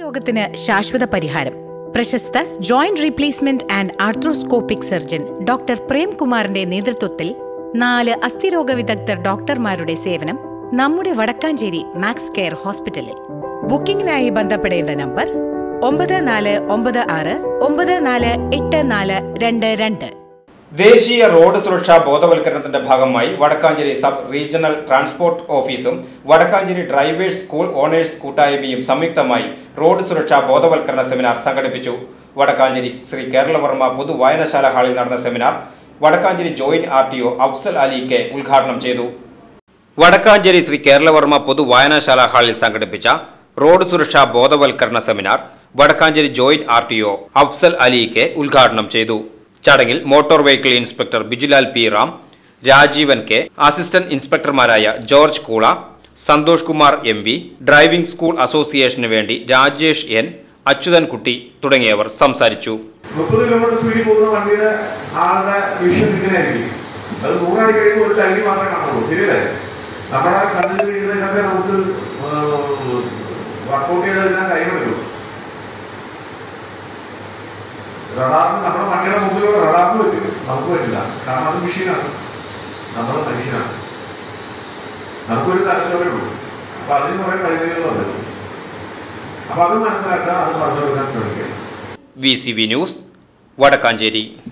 രോഗത്തിന് ശാശ്വത പരിഹാരം. പ്രശസ്ത joint replacement and arthroscopic surgeon doctor പ്രേംകുമാറിന്റെ നേതൃത്വത്തിൽ 4 അസ്ഥിരോഗ വിദഗ്ധർ ഡോക്ടർമാരുടെ സേവനം നമ്മുടെ വടക്കാഞ്ചേരി മാക്സ് കെയർ ഹോസ്പിറ്റലിൽ. ബുക്കിംഗിനായി ബന്ധപ്പെടേണ്ട നമ്പർ 9496948422. ദേശീയ റോഡ് സുരക്ഷാ ബോധവൽക്കരണത്തിന്റെ ഭാഗമായി വടക്കാഞ്ചേരി സബ് റീജിയണൽ ട്രാൻസ്പോർട്ട് ഓഫീസും വടക്കാഞ്ചേരി ഡ്രൈവേഴ്സ് സ്കൂൾ ഓണേഴ്സ് കൂട്ടായ്മയും സംയുക്തമായി റോഡ് സുരക്ഷാ ബോധവൽക്കരണ സെമിനാർ സംഘടിപ്പിച്ചു. വടക്കാഞ്ചേരി ശ്രീ കേരളവർമ്മ പൊതു വായനശാല ഹാളിൽ നടന്ന seminar Vadakkanchery joint RTO Afsal Ali K ഉദ്ഘാടനം ചെയ്തു. വടക്കാഞ്ചേരി ശ്രീ കേരളവർമ്മ പൊതു വായനശാല ഹാളിൽ സംഘടിപ്പിച്ച റോഡ് സുരക്ഷാ ബോധവൽക്കരണ seminar Vadakkanchery joint RTO Afsal Ali K ഉദ്ഘാടനം ചെയ്തു. ചടങ്ങിൽ motor vehicle inspector Bijulal P. Ram, Rajeevan K, assistant ഇൻസ്പെക്ടർമാരായ ജോർജ് കൂള, Santhosh Kumar MV, driving school അസോസിയേഷന് വേണ്ടി രാജേഷ് N, അച്യുതൻകുട്ടി തുടങ്ങിയവർ സംസാരിച്ചു. 30 കിലോമീറ്റർ സ്പീഡിൽ പോകുന്ന വണ്ടിയുടെ ആളുടെ വിഷൻ ഇങ്ങനെയായിരിക്കും. അത് 100 അടി കഴിയുമ്പോൾ ഒരു ലൈൻ മാത്രമേ കാണുള്ളൂ. ശരിയല്ലേ? നമ്മുടെ കണ്ണിൽ വീഴുന്നതിനൊക്കെ നമുക്ക് വർക്കൗട്ട് ചെയ്തതിനാൽ കൈവരുള്ളൂ. റഡാറിന് നമ്മുടെ വണ്ടിയുടെ മുമ്പിലുള്ള റഡാറിന് പറ്റില്ല, നമുക്ക് പറ്റില്ല. കാരണം അത് മെഷീനാണ്, നമ്മൾ മനുഷ്യനാണ്. നമുക്കൊരു തലച്ചോറേ ഉള്ളൂ. അപ്പൊ അതിന് കുറെ പരിധികൾ വന്നു. അപ്പൊ അത് മനസ്സിലാക്കുക, അത് പറഞ്ഞു കൊടുക്കാൻ ശ്രമിക്കുക. VCV news, Vadakkanchery.